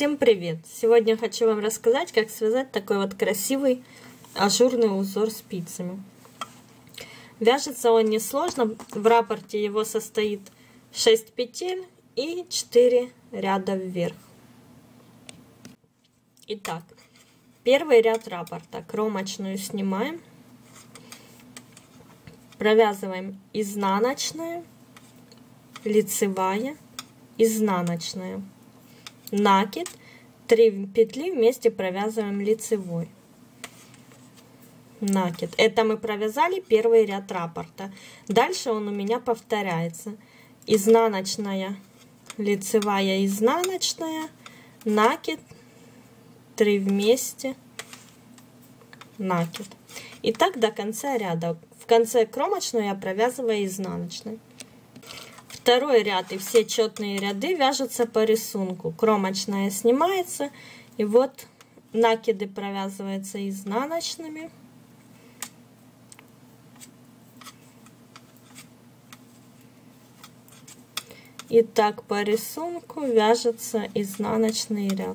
Всем привет! Сегодня хочу вам рассказать, как связать такой вот красивый ажурный узор спицами. Вяжется он несложно. В раппорте его состоит 6 петель и 4 ряда вверх. Итак, первый ряд раппорта. Кромочную снимаем. Провязываем изнаночная, лицевая, изнаночная. Накид, 3 петли вместе провязываем лицевой. Накид. Это мы провязали первый ряд раппорта. Дальше он у меня повторяется. Изнаночная, лицевая, изнаночная, накид, 3 вместе, накид. И так до конца ряда. В конце кромочную я провязываю изнаночной. Второй ряд и все четные ряды вяжутся по рисунку. Кромочная снимается, и вот накиды провязываются изнаночными. И так по рисунку вяжется изнаночный ряд.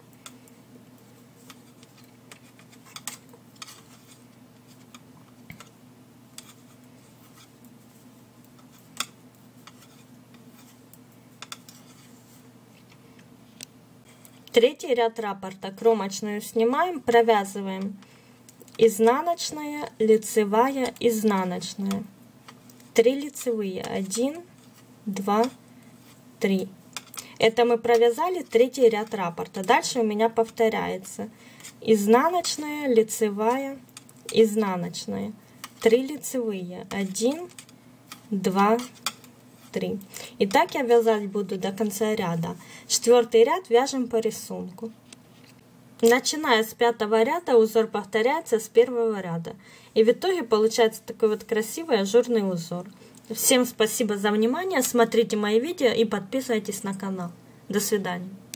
Третий ряд раппорта. Кромочную снимаем, провязываем изнаночная, лицевая, изнаночная. 3 лицевые. 1, 2, 3. Это мы провязали третий ряд раппорта. Дальше у меня повторяется изнаночная, лицевая, изнаночная. 3 лицевые. 1, 2, 3. И так я вязать буду до конца ряда. Четвертый ряд вяжем по рисунку. Начиная с 5-го ряда узор повторяется с 1-го ряда. И в итоге получается такой вот красивый ажурный узор. Всем спасибо за внимание. Смотрите мои видео и подписывайтесь на канал. До свидания.